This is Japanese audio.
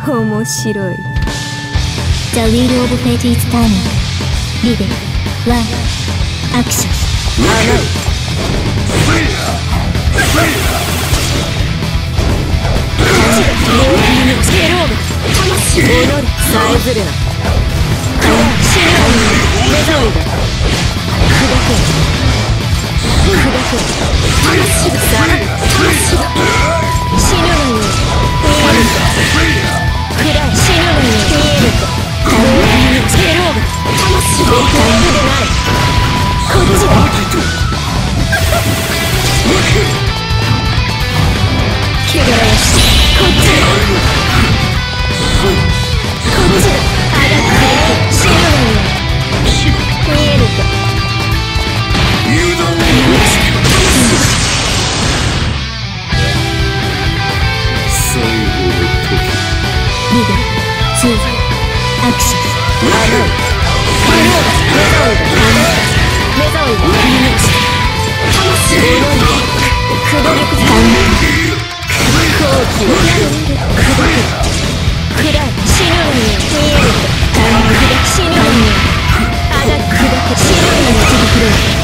面白い。 The Wheel of Fate is turning. Level 1 Action. さえずるな。死ぬのに目障りだ。砕け砕け魂がさ魂が死ぬのに見えるか。暗い死ぬのに見えるか。ゼロが魂が僕でない。こっちだ。汚らわしい。こっちだ。こっちだ。あだくれて死ぬのに見えるか。 最後の時。 リベ2アクション。 目障り魂がくどりくさん後期を砕け暗い死ぬのに見えるか。死ぬのにあだ砕け死ぬのに